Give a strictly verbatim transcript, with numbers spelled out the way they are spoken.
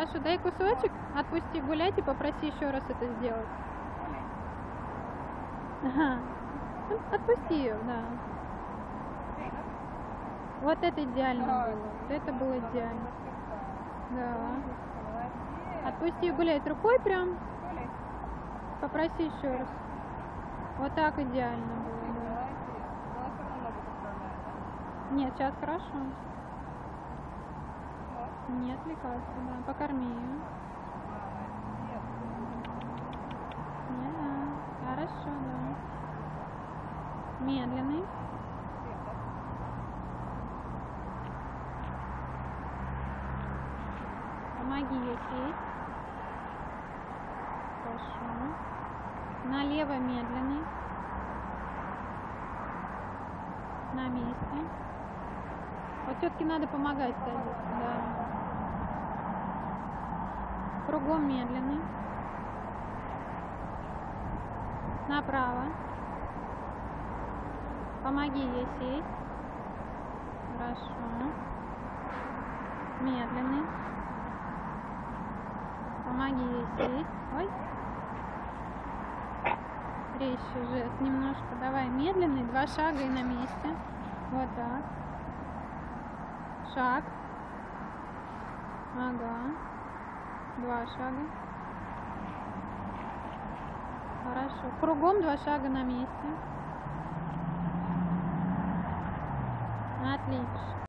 Хорошо, дай кусочек, отпусти гулять и попроси еще раз это сделать. Ага. Отпусти ее, да. Вот это идеально было. Вот это было идеально. Да. Отпусти ее гулять рукой прям. Попроси еще раз. Вот так идеально было. Да. Нет, сейчас хорошо. Не отвлекаться, да. Покорми ее. Не, да. Хорошо, да. Медленный. Помоги ей сесть. Хорошо. Налево медленный. На месте. Вот все-таки надо помогать садиться. Да. Кругом медленный. Направо. Помоги ей сесть. Хорошо. Медленный. Помоги ей сесть. Ой. Резче жест немножко. Давай медленный. Два шага и на месте. Вот так. Шаг. Ага. Два шага. Хорошо. Кругом два шага на месте. Отлично.